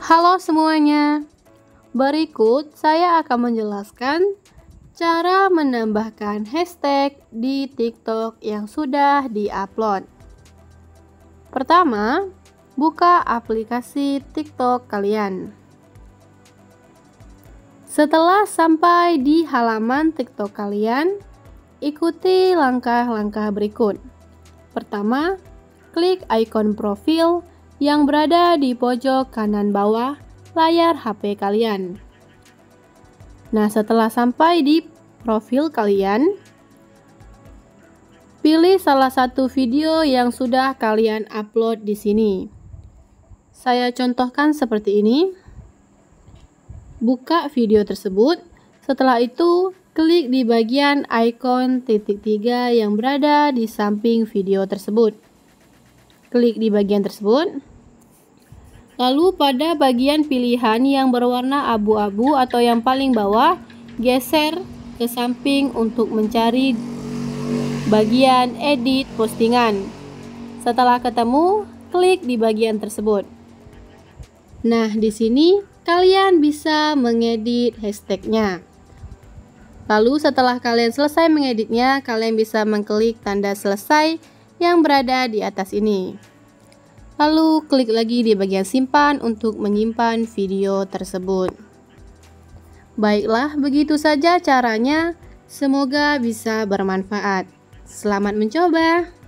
Halo semuanya, berikut saya akan menjelaskan cara menambahkan hashtag di TikTok yang sudah diupload. Pertama, buka aplikasi TikTok kalian. Setelah sampai di halaman TikTok kalian, ikuti langkah-langkah berikut. Pertama, klik ikon profil yang berada di pojok kanan bawah layar HP kalian. Nah, setelah sampai di profil kalian, pilih salah satu video yang sudah kalian upload di sini. Saya contohkan seperti ini. Buka video tersebut. Setelah itu, klik di bagian ikon titik 3 yang berada di samping video tersebut. Klik di bagian tersebut. Lalu pada bagian pilihan yang berwarna abu-abu atau yang paling bawah, geser ke samping untuk mencari bagian edit postingan. Setelah ketemu, klik di bagian tersebut. Nah, di sini kalian bisa mengedit hashtagnya. Lalu setelah kalian selesai mengeditnya, kalian bisa mengklik tanda selesai yang berada di atas ini. Lalu klik lagi di bagian simpan untuk menyimpan video tersebut. Baiklah, begitu saja caranya. Semoga bisa bermanfaat. Selamat mencoba.